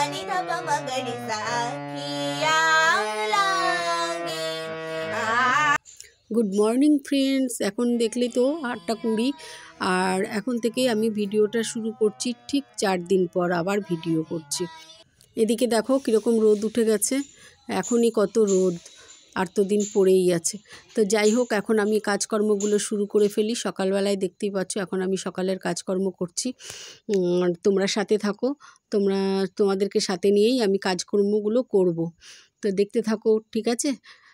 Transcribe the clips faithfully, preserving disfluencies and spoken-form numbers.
ni da pa ma ga ni sa khiyang langi. Good morning friends, এখন দেখলে তো আটটা কুড়ি। আর এখন থেকে আমি ভিডিওটা শুরু করছি ঠিক চার দিন পর আবার ভিডিও করছি। এদিকে দেখো কীরকম রোদ উঠে গেছে, এখনই কত রোদ, আর তো দিন পড়েই আছে। তো যাই হোক, এখন আমি কাজকর্মগুলো শুরু করে ফেলি। সকালবেলায় দেখতেই পাচ্ছ এখন আমি সকালের কাজকর্ম করছি। তোমরা সাথে থাকো, তোমরা তোমাদেরকে সাথে নিয়েই আমি কাজকর্মগুলো করব। তো দেখতে থাকো, ঠিক আছে?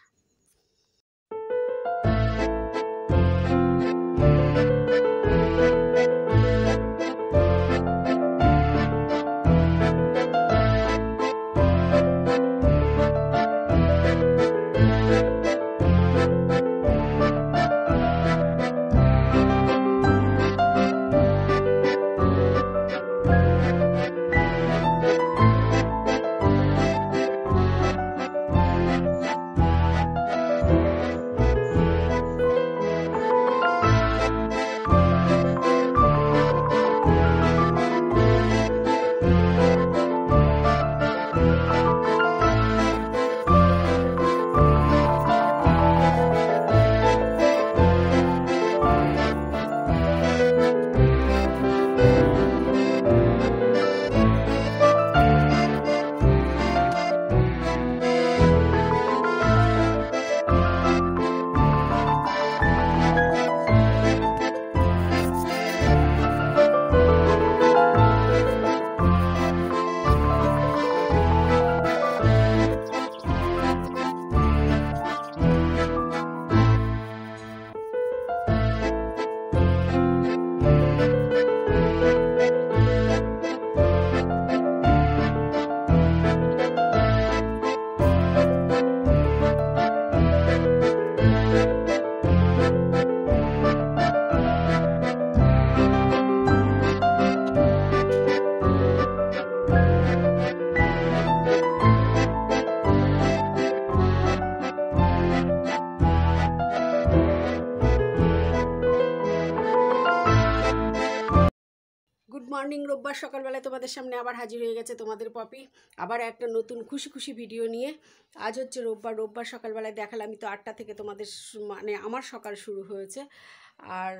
গুড মর্নিং, রোববার সকালবেলায় তোমাদের সামনে আবার হাজির হয়ে গেছে তোমাদের পপি, আবার একটা নতুন খুশি খুশি ভিডিও নিয়ে। আজ হচ্ছে রোববার। রোববার সকালবেলায় দেখালাম আমি তো আটটা থেকে তোমাদের মানে আমার সকাল শুরু হয়েছে। আর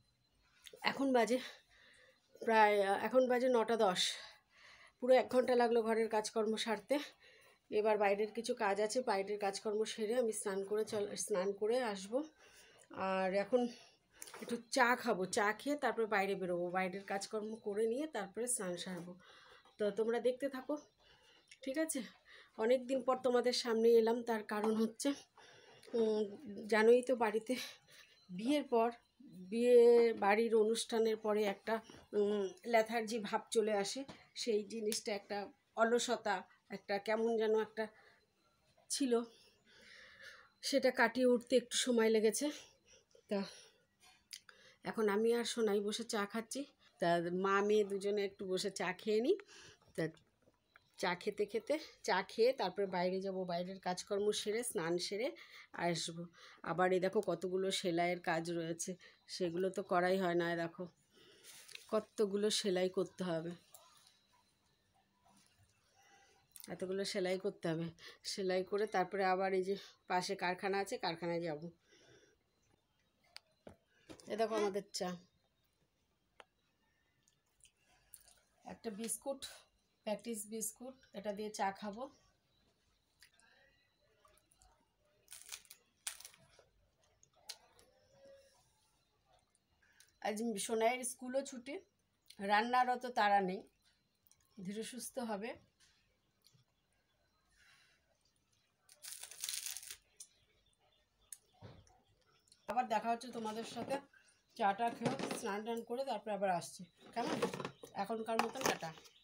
এখন বাজে প্রায় এখন বাজে নটা দশ। পুরো এক ঘন্টা লাগলো ঘরের কাজকর্ম সারতে। এবার বাইরের কিছু কাজ আছে, বাইরের কাজকর্ম সেরে আমি স্নান করে চল স্নান করে আসব। আর এখন একটু চা খাবো, চা খেয়ে তারপরে বাইরে বেরোবো, বাইরের কাজকর্ম করে নিয়ে তারপরে স্নান সারবো। তো তোমরা দেখতে থাকো, ঠিক আছে? অনেক দিন পর তোমাদের সামনে এলাম, তার কারণ হচ্ছে জানোই তো বাড়িতে বিয়ের পর বিয়ে বাড়ির অনুষ্ঠানের পরে একটা লেথার্জি ভাব চলে আসে। সেই জিনিসটা একটা অলসতা, একটা কেমন যেন একটা ছিল, সেটা কাটিয়ে উঠতে একটু সময় লেগেছে। তা এখন আমি আর সোনাই বসে চা খাচ্ছি। তা মা মেয়ে দুজনে একটু বসে চা খেয়ে নিই। তা চা খেতে খেতে চা খেয়ে তারপরে বাইরে যাব, বাইরের কাজকর্ম সেরে স্নান সেরে আসবো। আবার এই দেখো কতগুলো সেলাইয়ের কাজ রয়েছে, সেগুলো তো করাই হয় না। দেখো কতগুলো সেলাই করতে হবে, এতগুলো সেলাই করতে হবে। সেলাই করে তারপরে আবার এই যে পাশে কারখানা আছে, কারখানায় যাব। এ দেখো আমাদের চা, একটা বিস্কুট, প্যাটিস বিস্কুট, এটা দিয়ে চা খাবো। আজ সোনাইয়ের স্কুলও ছুটি, রান্নার অত তাড়া নেই, ধীরে সুস্থ হবে। আবার দেখা হচ্ছে তোমাদের সাথে, চাটা খেয়ে স্নান টান করে তারপরে আবার আসছি, কেমন? এখনকার মতন টাটা।